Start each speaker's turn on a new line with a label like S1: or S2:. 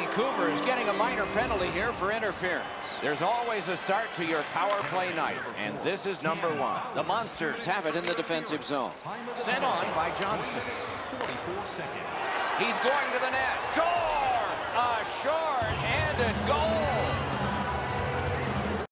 S1: Vancouver is getting a minor penalty here for interference. There's always a start to your power play night, and this is number 1. The Monsters have it in the defensive zone. Sent on by Johnson. He's going to the net. Score! A short-handed goal.